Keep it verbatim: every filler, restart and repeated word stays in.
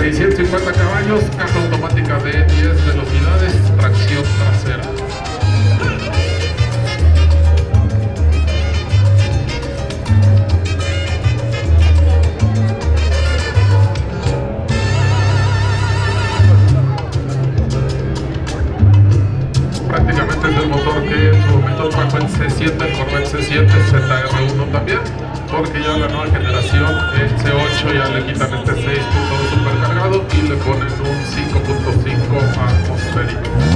seiscientos cincuenta caballos, caja automática de diez velocidades, tracción trasera. Prácticamente es el motor que en su momento trajo el C siete, el Corvette C siete, Z R uno también, porque ya la nueva generación, el C ocho, ya le quitan este seis punto dos supercargado y le ponen un cinco punto cinco atmosférico.